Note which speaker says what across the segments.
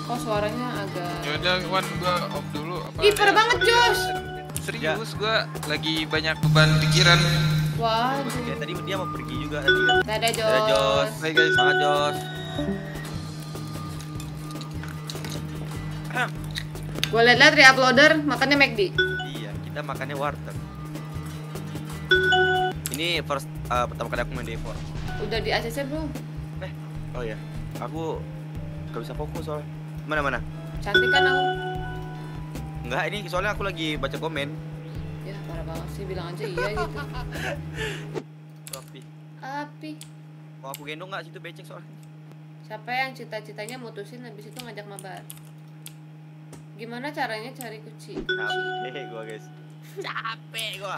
Speaker 1: Kok suaranya agak...
Speaker 2: Yaudah, Wan, gua off dulu.
Speaker 1: Ih, parah banget, Jos.
Speaker 2: Serius, gua lagi banyak beban pikiran.
Speaker 1: Waduh.
Speaker 3: Ya, tadi dia mau pergi juga tadi kan.
Speaker 1: Dadah, Jos.
Speaker 3: Dadah, Jos.
Speaker 2: Hai guys.
Speaker 3: Semangat, Jos.
Speaker 1: Gue liat-liat re-uploader makannya McD.
Speaker 3: Iya, kita makannya warteg. Ini first pertama kali aku main D4.
Speaker 1: Udah di ACC belum?
Speaker 3: Oh iya, aku gak bisa fokus soalnya. Mana?
Speaker 1: Cantik kan aku?
Speaker 3: Enggak, ini soalnya aku lagi baca komen.
Speaker 1: Ya parah banget sih, bilang aja iya gitu.
Speaker 3: Rapi.
Speaker 1: Api.
Speaker 3: Mau aku gendong nggak situ becek soalnya?
Speaker 1: Siapa yang cita-citanya mutusin habis itu ngajak mabar? Gimana caranya cari kuci?
Speaker 3: Capek gua guys. Capek gua.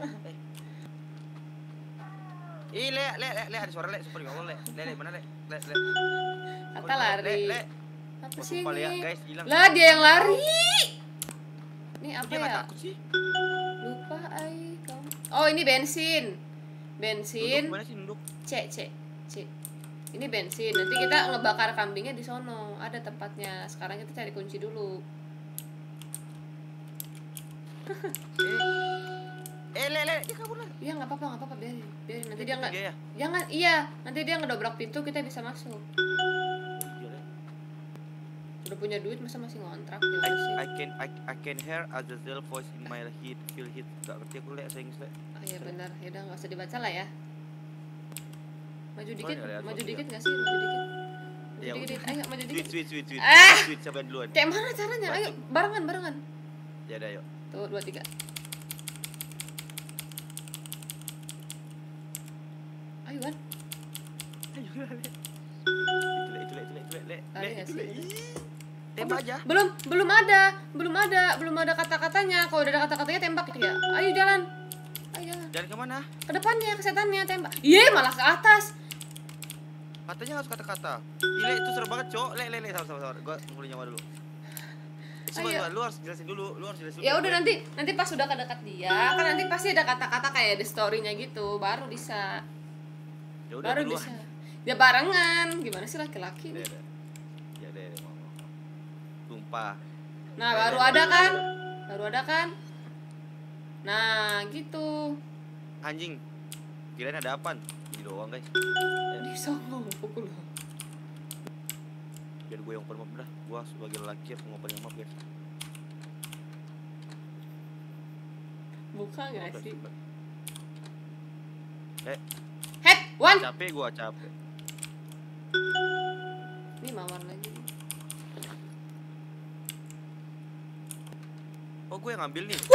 Speaker 3: Ih, le, ada suara le, super gak le, mana le,
Speaker 1: Kata lari.
Speaker 3: Le.
Speaker 1: Apa sih
Speaker 3: Lupa,
Speaker 1: ini?
Speaker 3: guys, hilang.
Speaker 1: Lah dia yang lari. Ini apa
Speaker 3: Dia nggak
Speaker 1: ya?
Speaker 3: takut sih.
Speaker 1: Lupa ai kamu. Oh ini bensin. Bensin.
Speaker 3: Duduk, mana sih duduk?
Speaker 1: C. Ini bensin. Nanti kita ngebakar kambingnya di sono. Ada tempatnya. Sekarang kita cari kunci dulu.
Speaker 3: Le, dia kabur lah.
Speaker 1: Iya nggak apa-apa biarin. Nanti dia nggak.
Speaker 3: Iya, ya.
Speaker 1: Jangan iya. Nanti dia ngedobrak pintu kita bisa masuk.
Speaker 3: Iya, Le.
Speaker 1: Udah punya duit masa masih ngontrak ya sih.
Speaker 3: I can hear Azazel voice in my head, feel it. Gak ngerti aku le, saya Inggris le.
Speaker 1: Oh iya benar. Ya udah nggak usah dibaca lah ya. Maju dikit,
Speaker 3: Boleh,
Speaker 1: maju
Speaker 3: boleh.
Speaker 1: dikit nggak sih? Maju dikit.
Speaker 3: Ya,
Speaker 1: Maju dikit. Ayo maju dikit.
Speaker 3: Sweet.
Speaker 1: Ah!
Speaker 3: Sweet siapa yang duluan?
Speaker 1: Kayak mana caranya? Ayo barengan.
Speaker 3: Ya udah, yuk.
Speaker 1: Tuh 2 3. Ayo kan.
Speaker 3: Itu le.
Speaker 1: Lari nggak sih?
Speaker 3: Tembak aja.
Speaker 1: Belum ada kata-katanya. Kalau udah ada kata-katanya tembak gitu ya. Ayo jalan.
Speaker 3: Jalan kemana?
Speaker 1: Ke depannya, ke setannya tembak. Iya, malah ke atas.
Speaker 3: Katanya harus kata-kata. Ile itu seru banget, Cok. Le, sabar. Gua ngumpulin nyawa dulu. Coba, lu harus jelasin dulu.
Speaker 1: Ya udah nanti pas udah kedekat dia, kan nanti pasti ada kata-kata kayak di story-nya gitu, baru bisa.
Speaker 3: Ya udah
Speaker 1: Baru
Speaker 3: duluan.
Speaker 1: bisa. Ya barengan. Gimana sih laki-laki nih?
Speaker 3: Ya deh, ngomong. Sumpah.
Speaker 1: Nah, baru ada kan? Nah, gitu.
Speaker 3: Anjing. Kirain ada apaan? Ini doang, guys.
Speaker 1: Di sono pukul.
Speaker 3: Biar gue yang open map dah. Gua sebagai laki harus ngopen map, guys.
Speaker 1: Buka enggak sih?
Speaker 3: Eh,
Speaker 1: Wan.
Speaker 3: capek.
Speaker 1: Ini mawar lagi.
Speaker 3: Oh, gue yang ngambil nih.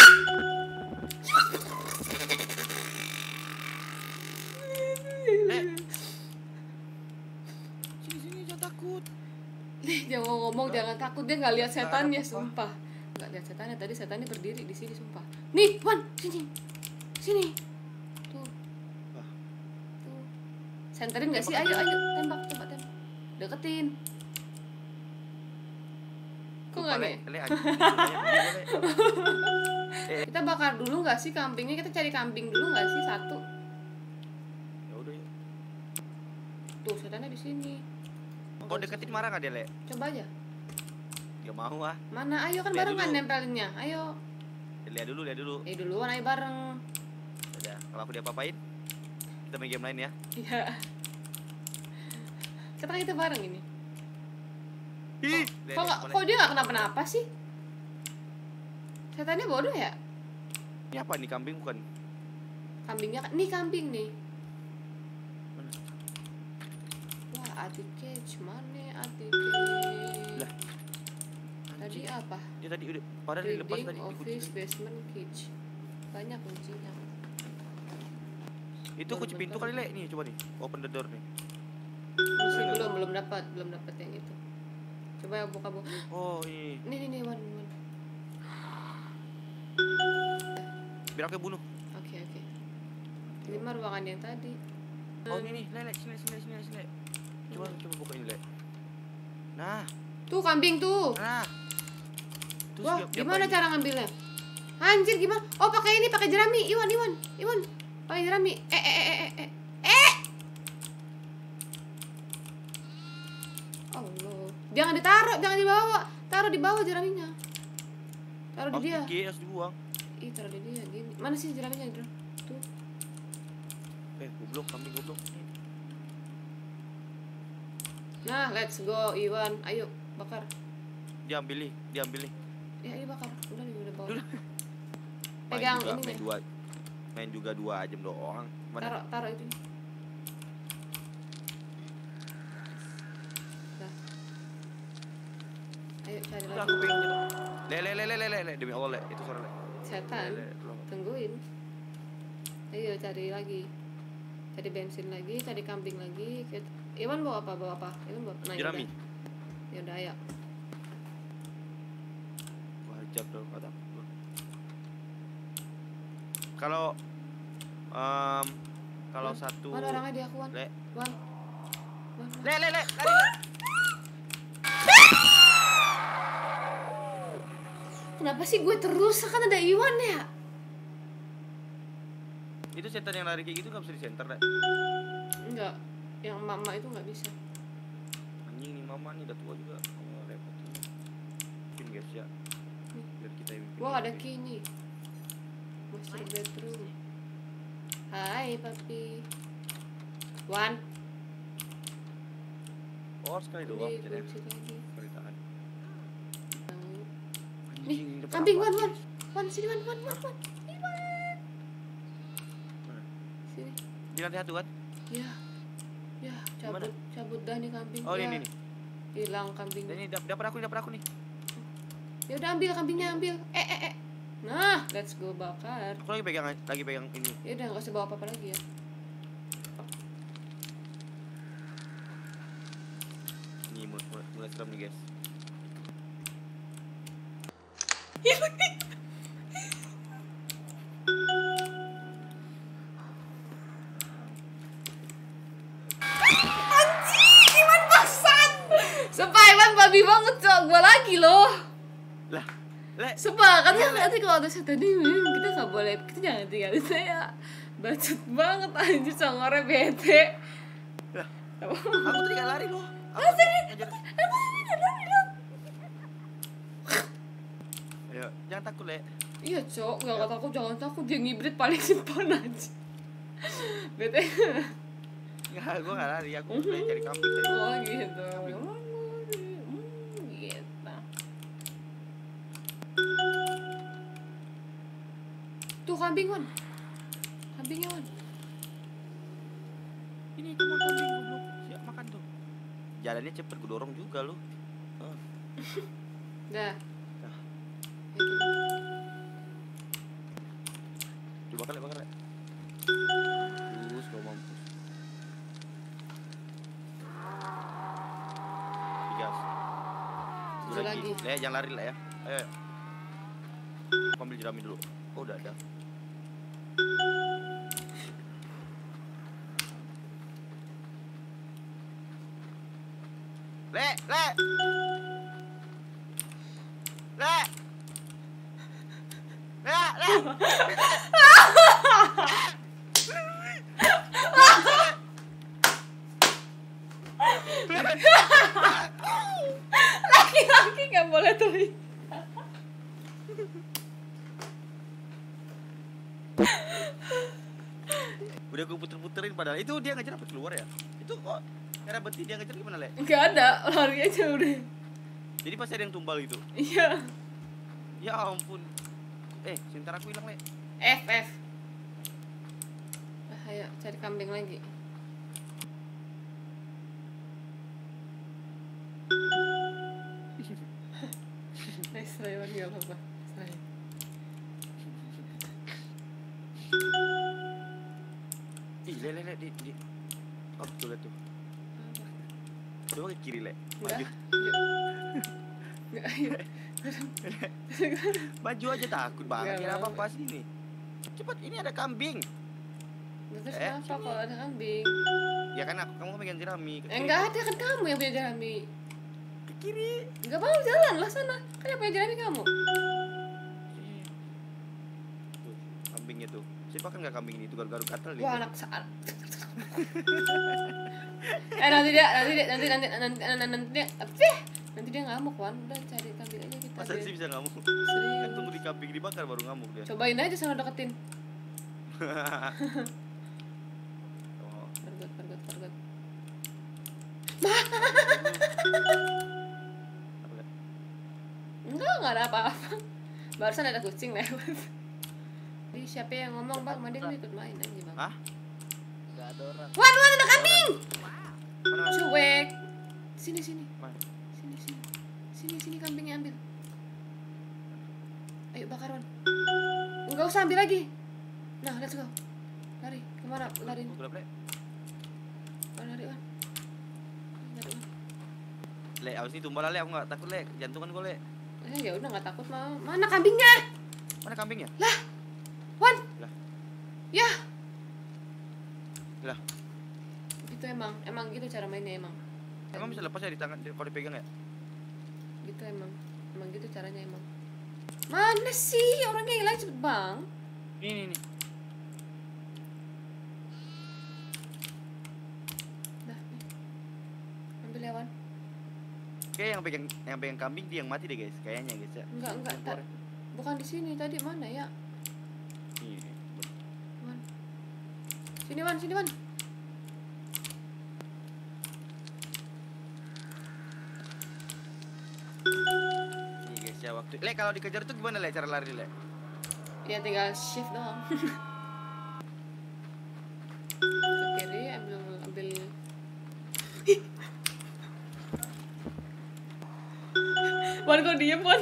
Speaker 3: Sini, jangan takut.
Speaker 1: Jangan ngomong, jangan takut, dia nggak lihat setannya, sumpah. Nggak lihat setannya, tadi setannya berdiri di sini, sumpah. Nih, Wan, sini. Tuh. Senterin nggak sih? Ayo, tembak. Deketin. Kok nggak nih? Kita bakar dulu nggak sih kambingnya? Kita cari kambing dulu nggak sih satu?
Speaker 3: Ya udah yuk.
Speaker 1: Tuh, setannya di sini.
Speaker 3: Kau deketin marah nggak dia, Le?
Speaker 1: Coba aja.
Speaker 3: Gak mau ah.
Speaker 1: Mana? Ayo kan
Speaker 3: Lihat
Speaker 1: barengan
Speaker 3: dulu.
Speaker 1: nempelinnya. Ayo.
Speaker 3: Lihat dulu.
Speaker 1: Duluan ayo bareng.
Speaker 3: Udah, kalau aku diapa-apain, kita main game lain ya.
Speaker 1: Iya. Sekarang kita bareng ini.
Speaker 3: Ih,
Speaker 1: Kok dia nggak kenapa-napa sih? Setannya bodoh ya?
Speaker 3: ini apa nih, kambing bukan?
Speaker 1: Kambingnya kan, nih kambing nih.
Speaker 3: Mana?
Speaker 1: Wah, Atike, mana Atike?
Speaker 3: Lah.
Speaker 1: Tadi apa?
Speaker 3: Dia tadi udah padahal dilepas
Speaker 1: Reading,
Speaker 3: tadi
Speaker 1: office,
Speaker 3: dikunci.
Speaker 1: basement, kitchen. Banyak kuncinya.
Speaker 3: Itu kunci pintu kali, Le. Nih, coba nih. Open the door nih.
Speaker 1: Masih belum dapat yang itu. Coba ya buka.
Speaker 3: Oh, ini.
Speaker 1: Nih, Wan.
Speaker 3: Biar aku bunuh.
Speaker 1: Oke. Ini mah ruangan yang tadi.
Speaker 3: Oh, ini nih, Le. Sini. Coba buka ini, Le. Nah.
Speaker 1: Tuh kambing tuh.
Speaker 3: Terus
Speaker 1: Wah,
Speaker 3: dia
Speaker 1: gimana
Speaker 3: apain?
Speaker 1: cara ngambilnya? Anjir, gimana? Oh, pakai ini, pakai jerami. Iwan. Pakai jerami. Allah. Jangan ditaruh, jangan dibawa. Taruh di bawah jeraminya. Taruh di dia.
Speaker 3: Oke, harus dibuang.
Speaker 1: Ih, taruh di dia gini. Mana sih jeraminya, Bro? Tuh.
Speaker 3: Goblok, kambing goblok.
Speaker 1: Nah, let's go Iwan. Ayo, bakar.
Speaker 3: Diambil nih.
Speaker 1: Ya, ini bakar. Udah bawa.
Speaker 3: Main
Speaker 1: Pegang
Speaker 3: juga,
Speaker 1: ini.
Speaker 3: main juga 2 jam doang. Mana?
Speaker 1: Taruh itu. Dah. Ayo cari
Speaker 3: Udah,
Speaker 1: lagi.
Speaker 3: aku pengen gitu. Le, demi Allah, Le. Itu suara Le.
Speaker 1: Setan.
Speaker 3: Tolong.
Speaker 1: Tungguin. Ayo cari lagi. Cari bensin lagi, cari kambing lagi. Iwan bawa apa? Iwan bawa
Speaker 3: Jerami.
Speaker 1: Ya udah ayo.
Speaker 3: Wajar dong kata. Kalau
Speaker 1: Wan,
Speaker 3: satu
Speaker 1: Wan orangnya dia aku Wan.
Speaker 3: Le.
Speaker 1: Wan.
Speaker 3: Le, lari.
Speaker 1: Kenapa sih gue terus? Kan ada Iwan ya?
Speaker 3: Itu setan yang lari kayak gitu nggak bisa disenter, Le.
Speaker 1: Enggak. Yang mama itu nggak bisa.
Speaker 3: Anjing nih mama nih udah tua juga. Oh, repot ini. Mungkin guys ya. Biar kita yang
Speaker 1: Wah, ada key nih. Master bedroom. Hai, papi. Wan.
Speaker 3: Oh, sekali doang
Speaker 1: Ini
Speaker 3: jadi.
Speaker 1: kunci lagi.
Speaker 3: Sekali tahan.
Speaker 1: Nih,
Speaker 3: Anjing, depan
Speaker 1: kambing
Speaker 3: apa?
Speaker 1: Wan. Wan, sini Wan. Ini Wan.
Speaker 3: Mana?
Speaker 1: Sini.
Speaker 3: Di lantai 1 kan?
Speaker 1: Ya. Ya,
Speaker 3: Gimana?
Speaker 1: cabut dah nih kambing.
Speaker 3: Oh,
Speaker 1: Ya,
Speaker 3: ini nih.
Speaker 1: hilang kambing.
Speaker 3: Dan ini dapat aku nih.
Speaker 1: Ya udah ambil kambingnya, ambil. Nah, let's go bakar.
Speaker 3: Aku lagi pegang ini.
Speaker 1: Ya udah enggak usah bawa apa-apa lagi ya.
Speaker 3: Ini mulai serem nih, guys.
Speaker 1: Iwan paksan. Sumpah Iwan babi banget, Cok. Gua lagi loh.
Speaker 3: Lah, Le.
Speaker 1: Sumpah, katanya nanti kalau ada setan ini kita nggak boleh, kita jangan tinggalin saya. Bacot banget anjir, congornya bete.
Speaker 3: Lah. Aku tadi gak lari loh. Ngejar. Ayo, jangan takut, Le.
Speaker 1: Iya, Cok. Nggak takut, jangan takut. Dia ngibrit paling simpan aja. Bete.
Speaker 3: Enggak, gua gak lari. Aku lagi cari kambing tadi.
Speaker 1: Oh gitu. Gitu. Tuh kambing Wan. Kambingnya Wan.
Speaker 3: Ini cuma kambing goblok. Siap makan tuh. Jalannya cepet, gue dorong juga lu.
Speaker 1: Dah.
Speaker 3: Dah.
Speaker 1: Itu.
Speaker 3: Coba bakar, Le. Terus kalau mampus. Digas.
Speaker 1: Satu lagi.
Speaker 3: Le, jangan lari, Le ya. Ayo. Aku ambil jerami dulu. Oh, udah ada. Le.
Speaker 1: Laki-laki nggak boleh terlihat.
Speaker 3: Udah gue puter-puterin padahal itu dia ngejar apa keluar ya? Itu kok cara berhenti dia ngejar gimana, Le?
Speaker 1: Nggak ada, lari aja udah.
Speaker 3: Jadi pasti ada yang tumbal gitu.
Speaker 1: Iya.
Speaker 3: Ya ampun. Sebentar aku hilang, Le.
Speaker 1: F. Ayo cari kambing lagi. Nice, Iwan nggak apa-apa. Sorry.
Speaker 3: Ih, Le, di. Oh, tuh, Le, tuh. Coba ke kiri, Le.
Speaker 1: Enggak.
Speaker 3: Maju.
Speaker 1: Enggak, ayo.
Speaker 3: Maju aja, takut banget.
Speaker 1: Nggak
Speaker 3: Ya
Speaker 1: mau.
Speaker 3: apa sih ini? Cepat, ini ada kambing.
Speaker 1: Terus kenapa kalau ada kambing?
Speaker 3: Ya kan kamu pegang jerami. Ke kiri.
Speaker 1: Enggak ada, kan kamu yang punya jerami.
Speaker 3: Ke kiri.
Speaker 1: Enggak mau jalan lah sana. Kan yang punya jerami kamu.
Speaker 3: Tuh, kambingnya tuh. Siapa kan nggak kambing ini? Itu garu-garu gatel nih.
Speaker 1: Wah, anak saat. nanti dia. Nanti dia ngamuk Wan, udah cari kambing aja kita.
Speaker 3: Masa sih bisa ngamuk?
Speaker 1: Serius.
Speaker 3: Kan tunggu di kambing dibakar baru ngamuk dia.
Speaker 1: Cobain aja sana deketin.
Speaker 3: Oh.
Speaker 1: Pergot.
Speaker 3: Apa kan?
Speaker 1: Enggak ada apa-apa. Barusan ada kucing lewat. Ih, siapa yang ngomong Bang? Mending lu ikut main aja Bang.
Speaker 3: Hah?
Speaker 4: Gak ada orang.
Speaker 1: Wan ada kambing.
Speaker 3: Mana?
Speaker 1: Cuek. Sini.
Speaker 3: Mana?
Speaker 1: Sini kambingnya ambil. Ayo bakar Wan. Enggak usah ambil lagi. Nah, let's go. Lari. Kemana? Lari.
Speaker 3: Lari.
Speaker 1: Wan, lari Wan.
Speaker 3: Le, awas ini tumbal Le, aku enggak takut Le, jantungan gua Le.
Speaker 1: Ya udah enggak takut mau. Mana kambingnya?
Speaker 3: Mana kambingnya?
Speaker 1: Lah. Wan.
Speaker 3: Lah.
Speaker 1: Ya.
Speaker 3: Lah.
Speaker 1: Gitu emang gitu cara mainnya emang.
Speaker 3: Emang bisa lepas ya di tangan kalau dipegang ya?
Speaker 1: Gitu emang gitu caranya emang. Mana sih orangnya hilang cepet Bang?
Speaker 3: Ini.
Speaker 1: Dah nih. Ambil ya Wan.
Speaker 3: Kayak yang pegang kambing dia yang mati deh guys, kayaknya guys ya.
Speaker 1: Enggak. Bukan di sini tadi mana ya?
Speaker 3: Iya.
Speaker 1: Wan. Sini Wan.
Speaker 3: Iya guys ya waktu. Le, kalau dikejar tuh gimana Le cara lari Le?
Speaker 1: Ya tinggal shift doang. Ke kiri ambil. Wan kok diem Wan?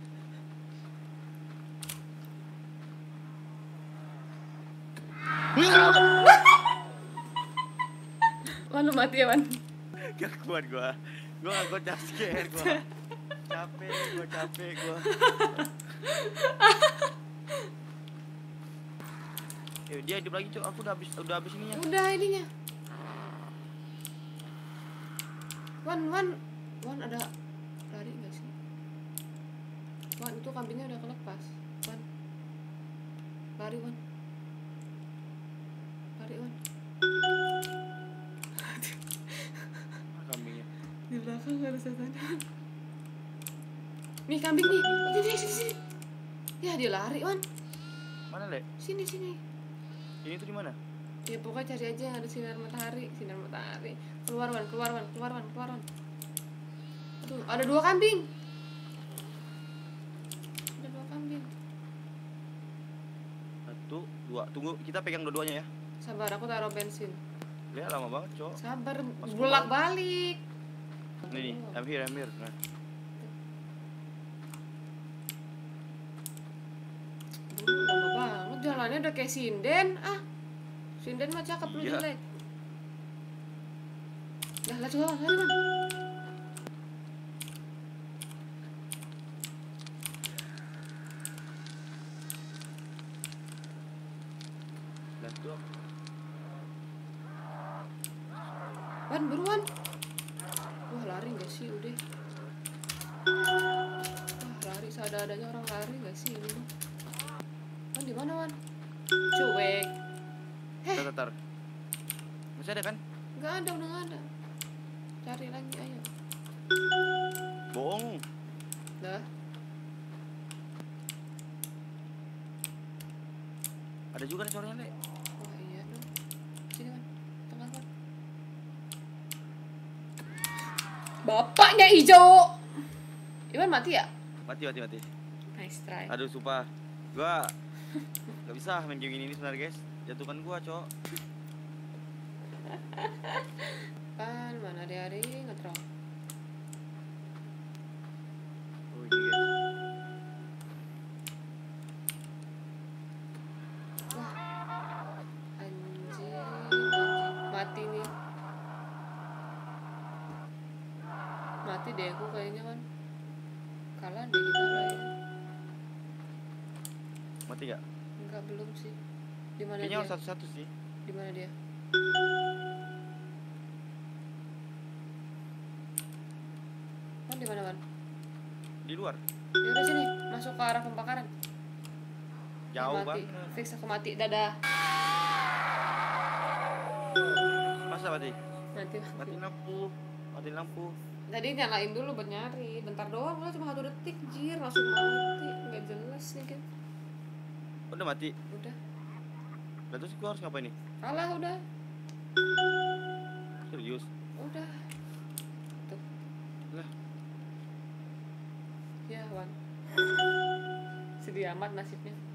Speaker 1: Wan lu mati ya Wan?
Speaker 3: Gak kuat gua gak kuat jump scare gua. Capek gua. Dia hidup lagi Cok, aku udah habis ininya.
Speaker 1: Udah ininya. Wan ada lari nggak sih? Wan itu kambingnya udah kelepas. Wan lari Wan.
Speaker 3: Kambingnya.
Speaker 1: Di belakang ada setan. Nih kambing nih. Sini. Ya dia lari Wan.
Speaker 3: Mana Le?
Speaker 1: Sini.
Speaker 3: Ini tuh di mana?
Speaker 1: Ya pokoknya cari aja yang ada sinar matahari. Keluar Wan. Aduh, ada 2 kambing.
Speaker 3: Satu, dua. Tunggu, kita pegang dua-duanya ya.
Speaker 1: Sabar, aku taruh bensin.
Speaker 3: Lihat lama banget Cok.
Speaker 1: Sabar,
Speaker 3: Masuk
Speaker 1: bolak-balik.
Speaker 3: Nih, I'm here. Nah.
Speaker 1: Lama banget jalannya udah kayak sinden. Sinden mah cakep lu
Speaker 3: Iya.
Speaker 1: jelek. Dah, let's go, lari Bang.
Speaker 3: Lanjut.
Speaker 1: Wan, buruan. Wah, lari gak sih udah? Lari seadanya orang lari gak sih ini? Wan di mana Wan? Cuek.
Speaker 3: Tar. Masih ada kan?
Speaker 1: Nggak ada, udah nggak ada. Cari lagi, ayo.
Speaker 3: Bohong.
Speaker 1: Dah.
Speaker 3: Ada juga nih suaranya Le.
Speaker 1: Oh iya dong. Sini Wan, tengah Wan. Bapaknya hijau. Iwan mati ya?
Speaker 3: Mati.
Speaker 1: Nice try.
Speaker 3: Aduh sumpah. Gua gak bisa main game ini sebenarnya guys. Jatuhkan gua Cok.
Speaker 1: Pan mana hari ngetrol.
Speaker 3: Oh ini guys.
Speaker 1: Wah. Anjing. Mati nih. Mati deh aku kayaknya kan. Kalah deh kita kayaknya.
Speaker 3: Mati gak?
Speaker 1: Enggak, belum sih. Di mana
Speaker 3: Kayaknya
Speaker 1: dia?
Speaker 3: harus satu-satu sih.
Speaker 1: Di mana dia? Wan di mana Wan?
Speaker 3: Di luar.
Speaker 1: Ya udah sini, masuk ke arah pembakaran.
Speaker 3: Jauh
Speaker 1: Mati.
Speaker 3: banget.
Speaker 1: Fix aku mati, dadah.
Speaker 3: Masa mati?
Speaker 1: Mati.
Speaker 3: Mati lampu.
Speaker 1: Tadi nyalain dulu buat nyari. Bentar doang lah, cuma 1 detik, jir, langsung mati. Nggak jelas nih kan.
Speaker 3: Udah mati.
Speaker 1: Udah.
Speaker 3: Lah terus gua harus ngapain nih?
Speaker 1: Kalah udah.
Speaker 3: Serius?
Speaker 1: Udah. Tuh.
Speaker 3: Lah.
Speaker 1: Ya, Wan. Sedih amat nasibnya.